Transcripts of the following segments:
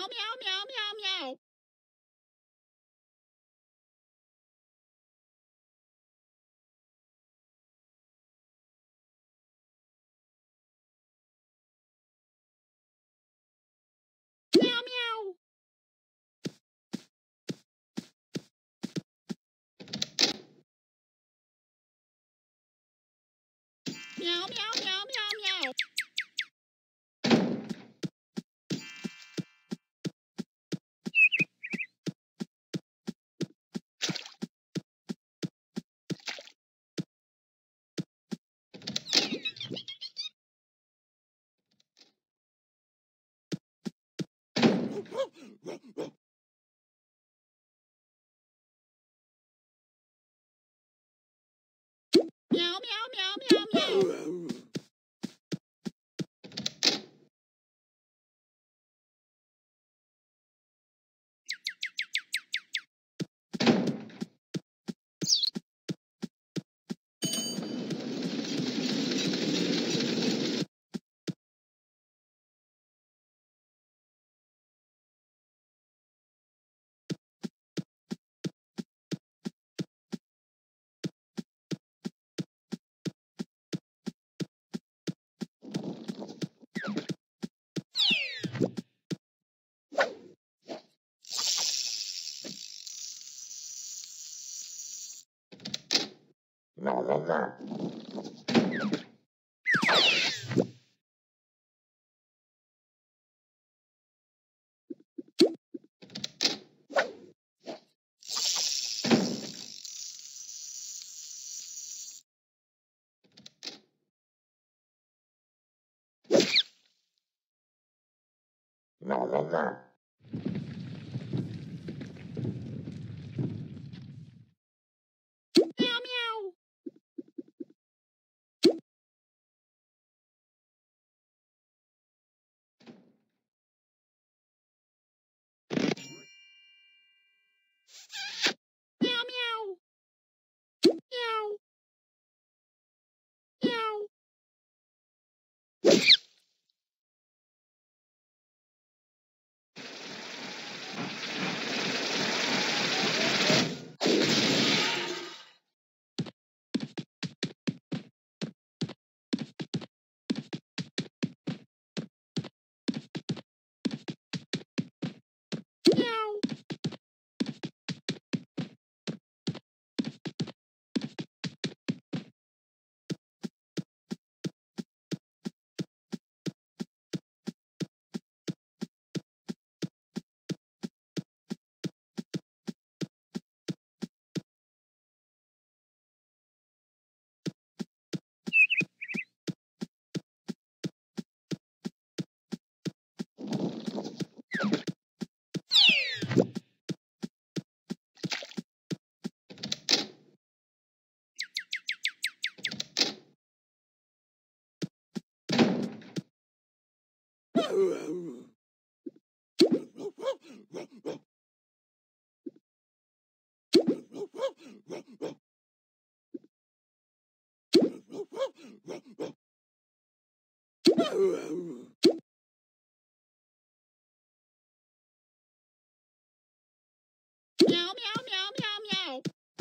Meow, meow, meow, meow, meow. Meow, meow. Meow, meow, meow, meow, meow. Meow, meow, meow, meow, meow. La la la. La la la. Meow, meow. Meow, meow. Meow. Meow. Meow. Meow, meow, meow, meow, meow.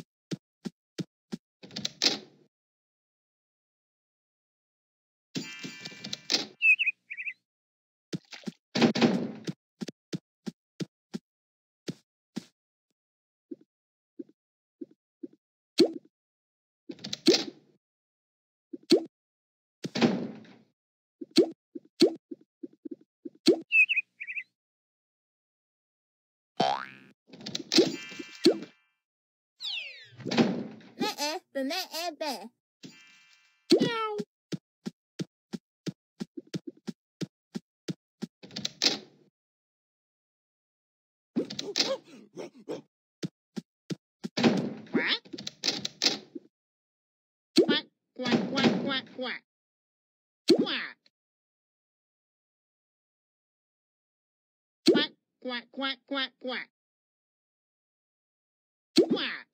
Meow. Quack. Quack, quack, quack, quack, quack. Quack. Quack, quack, quack, quack, quack. Quack.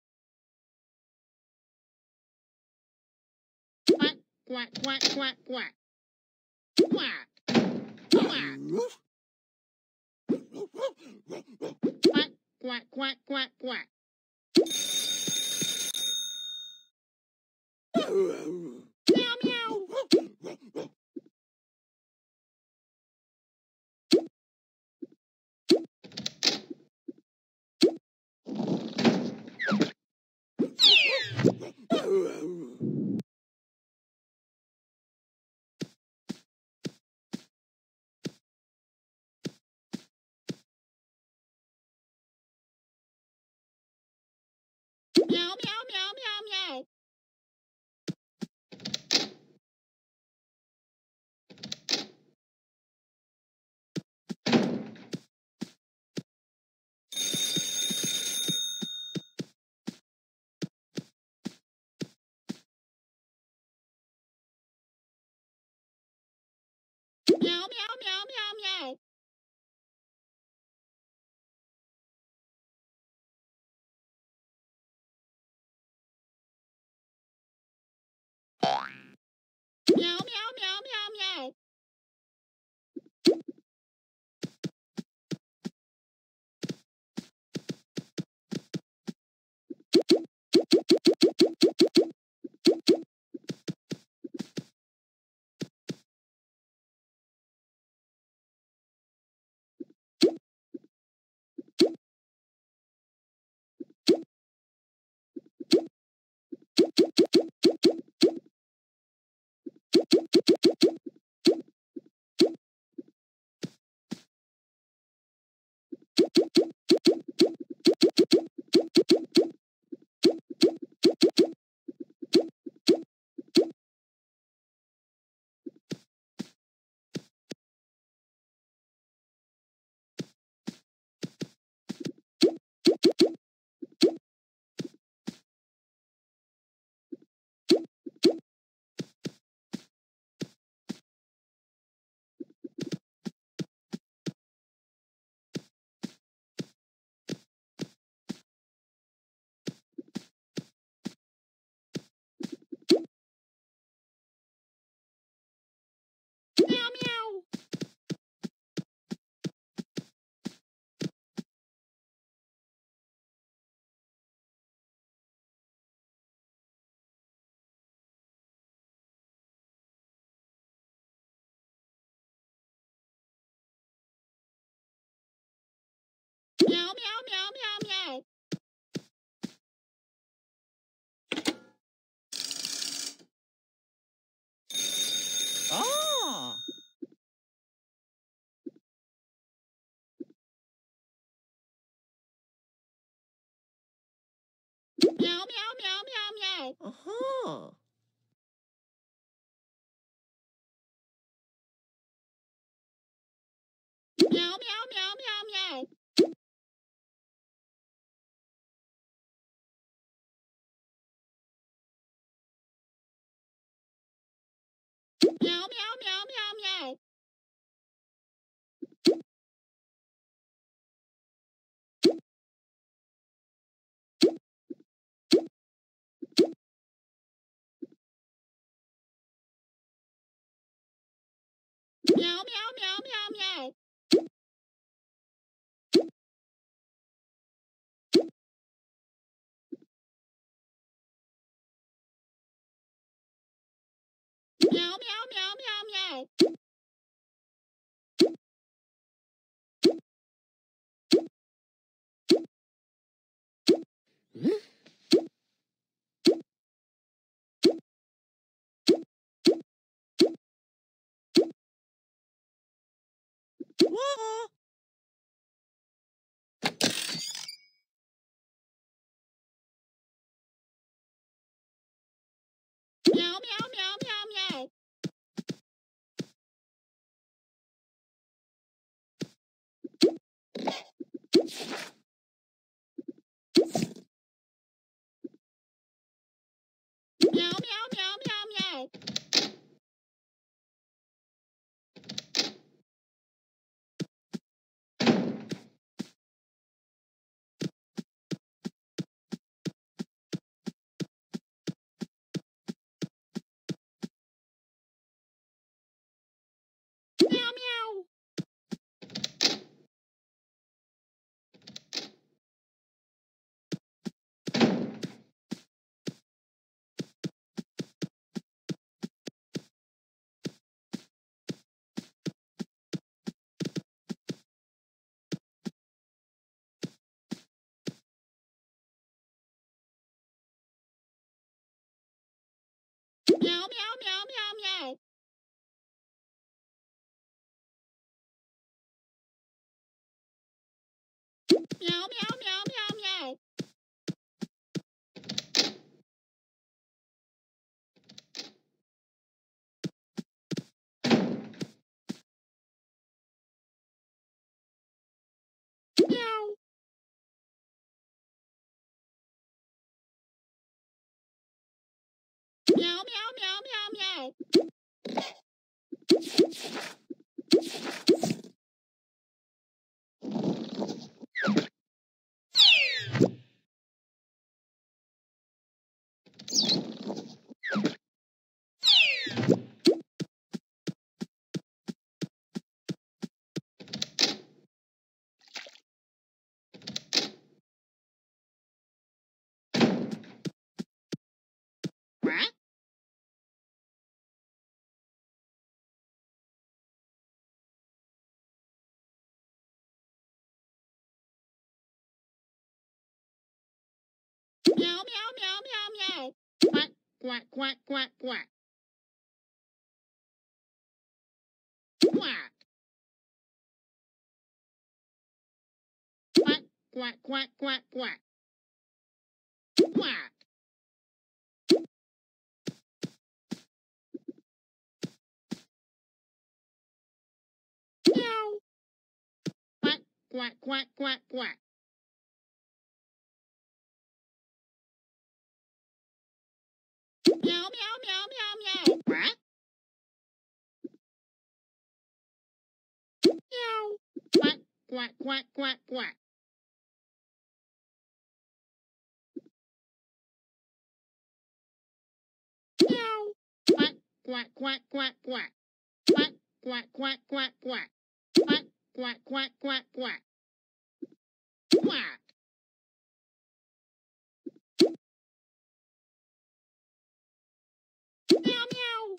Quack, quack, quack, quack, quack. Quack. Quack. Quack, quack, quack, quack, quack. Meow, meow. Meow, meow, meow, meow, meow. Meow, meow, meow, meow, meow. Meow, meow, meow, meow, meow. Meow, meow. Meow, meow, meow, meow, meow. Oh! Meow, meow, meow, meow, meow. Uh-huh. Meow, meow, meow, meow, meow. Meow, meow, meow, meow, meow. Meow, meow, meow, meow, meow. Meow, meow, meow, meow, meow. Whoa! Meow, meow, meow, meow, meow. Meow, meow, meow, meow, meow. Meow, meow, meow, meow, meow. Meow. Meow, meow, meow, meow, meow. What? Meow, meow, meow, meow, meow. Quack, quack, quack, quack, quack. Quack. Quack, quack, quack, quack, quack. Quack. Meow. Quack, quack, quack, quack, quack. Meow, meow, meow, meow, meow. What? Meow. Quack, quack, quack, quack, quack. Meow. Quack, quack, quack, quack, quack. Quack, quack, quack, quack, quack. Quack, quack, quack, quack, quack. Quack. Meow, meow.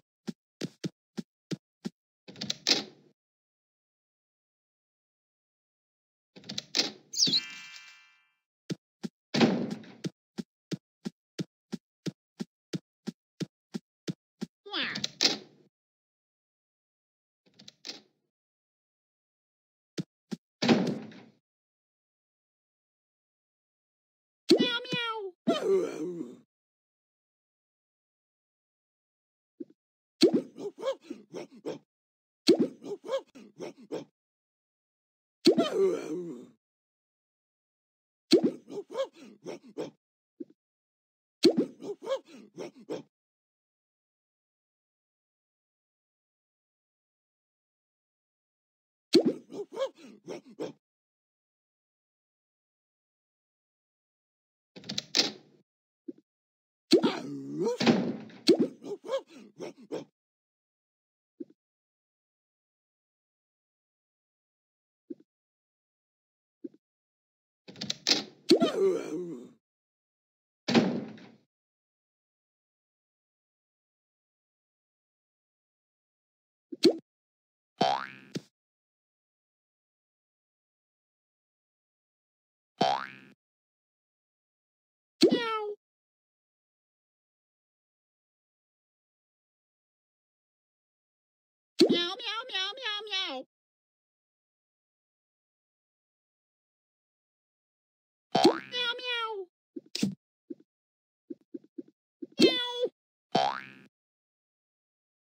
Quack. Meow, meow.